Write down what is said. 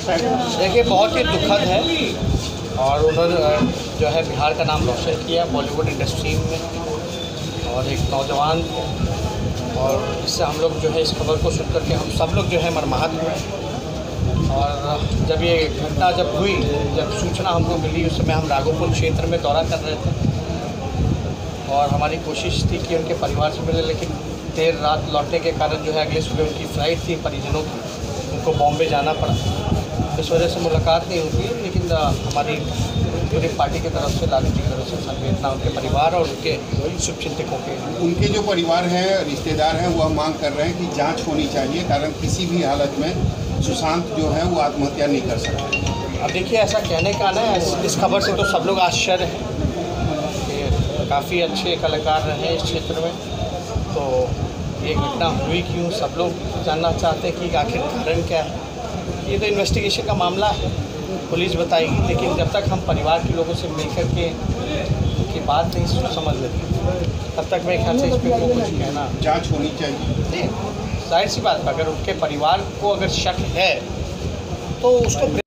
देखिए, बहुत ही दुखद है और उन्होंने जो है बिहार का नाम रोशन किया बॉलीवुड इंडस्ट्री में और एक नौजवान, और इससे हम लोग जो है इस खबर को सुन करके हम सब लोग जो है मर्माहत हुए। और जब ये घटना हुई, जब सूचना हमको मिली, उस समय हम राघोपुर क्षेत्र में दौरा कर रहे थे और हमारी कोशिश थी कि उनके परिवार से मिले, लेकिन देर रात लौटने के कारण जो है अगले सुबह उनकी फ़्लाइट थी परिजनों की, उनको बॉम्बे जाना पड़ा। इस वजह से मुलाकात नहीं हुई, लेकिन हमारी पूरी पार्टी की तरफ से लालू जी की तरफ से संवेदना उनके परिवार और उनके शुभचिंतकों के। उनके जो परिवार है, रिश्तेदार हैं, वह मांग कर रहे हैं कि जांच होनी चाहिए, कारण किसी भी हालत में सुशांत जो है वो आत्महत्या नहीं कर सकते। अब देखिए, ऐसा कहने का ना, इस खबर से तो सब लोग आश्चर्य हैं कि काफ़ी अच्छे कलाकार रहे इस क्षेत्र में, तो ये घटना हुई क्यों, सब लोग जानना चाहते हैं कि आखिर कारण क्या है। ये तो इन्वेस्टिगेशन का मामला है, पुलिस बताएगी, लेकिन जब तक हम परिवार के लोगों से मिलकर के उनकी बात नहीं समझ लेते, तब तक मेरे ख्याल से इस पर कुछ कहना। जांच होनी चाहिए। जाहिर सी बात है, अगर उनके परिवार को अगर शक है तो उसको